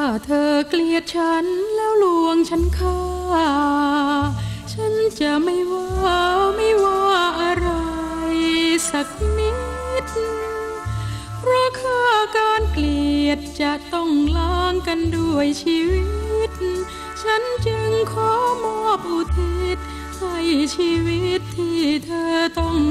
เธอเกลียดฉันแล้วลวงฉันฆ่าฉันจะไม่ว่าอะไรสักนิดเพราะค่าการเกลียดจะต้องล้างกันด้วยชีวิตฉันจึงขอมอบอุทิศให้ชีวิตที่เธอต้อง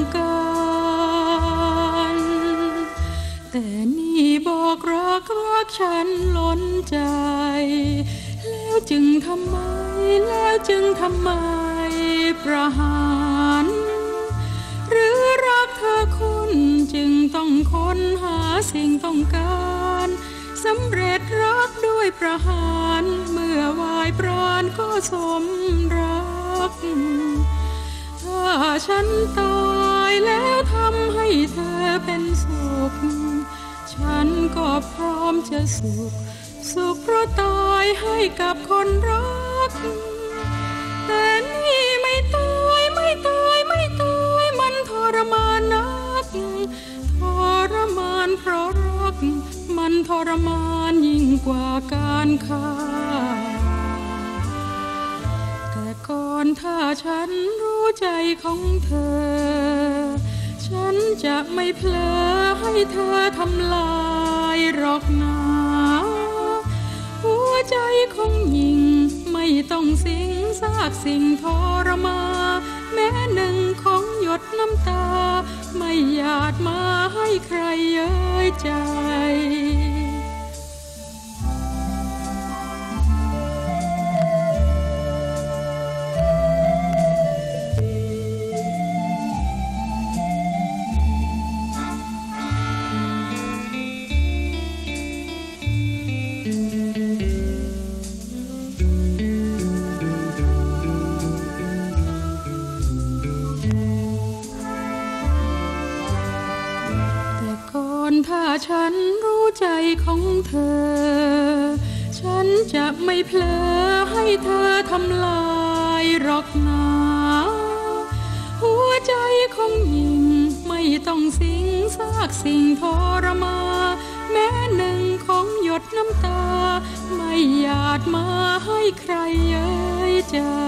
การแต่นี่บอกรักฉันล้นใจแล้วจึงทำไมประหารหรือรักเธอคนจึงต้องค้นหาสิ่งต้องการสำเร็จรักด้วยประหารเมื่อวายปราณก็สมรักถ้าฉันตายแล้วทำให้เธอเป็นสุขฉันก็พร้อมจะสุขเพราะตายให้กับคนรักแต่นี่ไม่ตายมันทรมานนักทรมานเพราะรักมันทรมานยิ่งกว่าการฆ่าแต่ก่อนถ้าฉันรู้ใจของเธอฉันจะไม่เผลอให้เธอทำลายหรอกนะหัวใจของหญิงไม่ต้องสิงซากสิ่งทรมานแม้หนึ่งของหยดน้ำตาไม่หยาดมาให้ใครเย้ยใจถ้าฉันรู้ใจของเธอฉันจะไม่เผลอให้เธอทำลายหรอกนะหัวใจของหญิงไม่ต้องสิงซากสิ่งทรมานแม้หนึ่งของหยดน้ำตาไม่หยาดมาให้ใครเย้ยใจ